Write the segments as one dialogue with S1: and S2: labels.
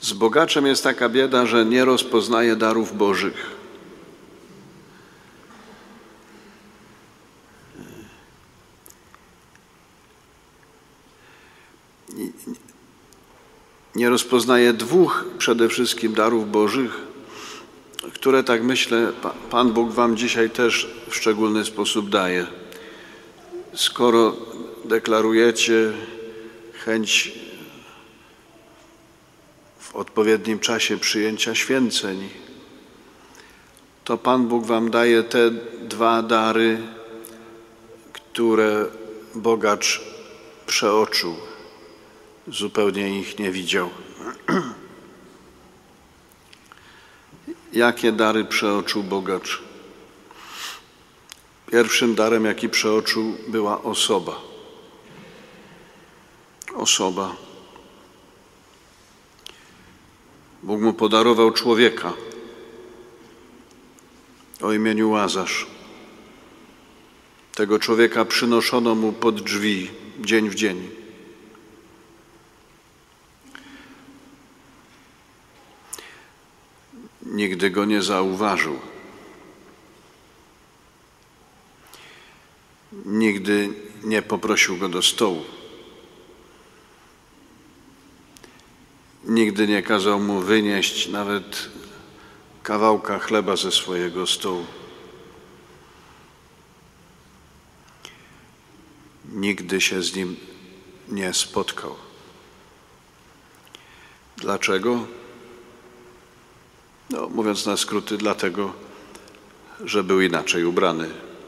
S1: Z bogaczem jest taka bieda, że nie rozpoznaje darów Bożych. Nie rozpoznaje dwóch przede wszystkim darów Bożych, które, tak myślę, Pan Bóg wam dzisiaj też w szczególny sposób daje. Skoro deklarujecie chęć w odpowiednim czasie przyjęcia święceń, to Pan Bóg wam daje te dwa dary, które bogacz przeoczył, zupełnie ich nie widział. Jakie dary przeoczył bogacz? Pierwszym darem, jaki przeoczył, była osoba. Osoba. Bóg mu podarował człowieka o imieniu Łazarz. Tego człowieka przynoszono mu pod drzwi dzień w dzień. Nigdy go nie zauważył. Nigdy nie poprosił go do stołu. Nigdy nie kazał mu wynieść nawet kawałka chleba ze swojego stołu. Nigdy się z nim nie spotkał. Dlaczego? No, mówiąc na skróty, dlatego, że był inaczej ubrany.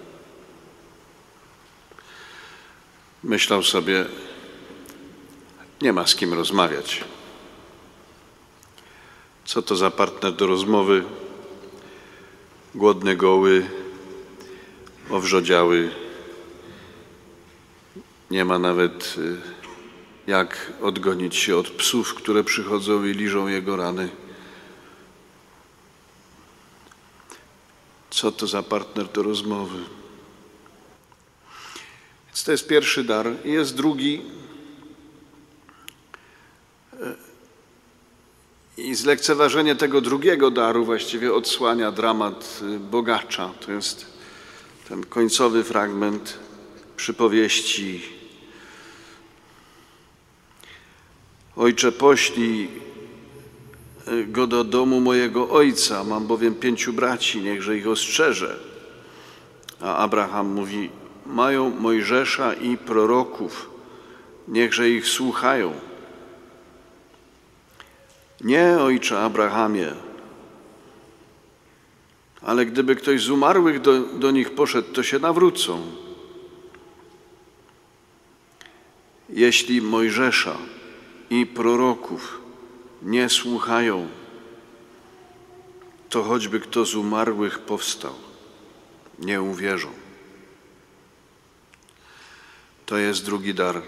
S1: Myślał sobie, nie ma z kim rozmawiać. Co to za partner do rozmowy? Głodny, goły, owrzodziały. Nie ma nawet jak odgonić się od psów, które przychodzą i liżą jego rany. Co to za partner do rozmowy? Więc to jest pierwszy dar. I jest drugi. I zlekceważenie tego drugiego daru właściwie odsłania dramat bogacza. To jest ten końcowy fragment przypowieści. Ojcze, poślij go do domu mojego ojca, mam bowiem 5 braci, niechże ich ostrzeże. A Abraham mówi, mają Mojżesza i proroków, niechże ich słuchają. Nie, ojcze Abrahamie, ale gdyby ktoś z umarłych do nich poszedł, to się nawrócą. Jeśli Mojżesza i proroków nie słuchają, to choćby kto z umarłych powstał, nie uwierzą. To jest drugi dar.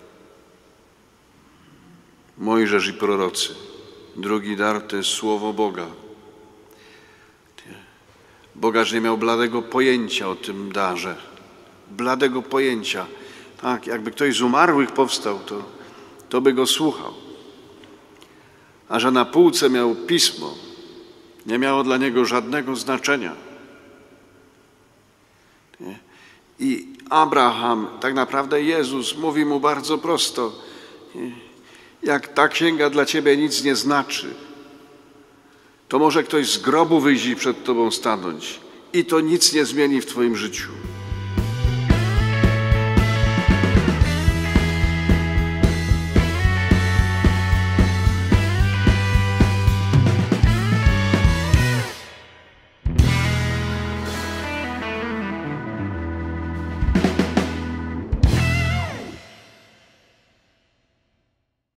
S1: Mojżesz i prorocy. Drugi dar to jest Słowo Boga. Bogacz nie miał bladego pojęcia o tym darze. Bladego pojęcia. Tak, jakby ktoś z umarłych powstał, to by go słuchał. A że na półce miał pismo, nie miało dla niego żadnego znaczenia. I Abraham, tak naprawdę Jezus, mówi mu bardzo prosto, jak ta księga dla ciebie nic nie znaczy, to może ktoś z grobu wyjść i przed tobą stanąć i to nic nie zmieni w twoim życiu.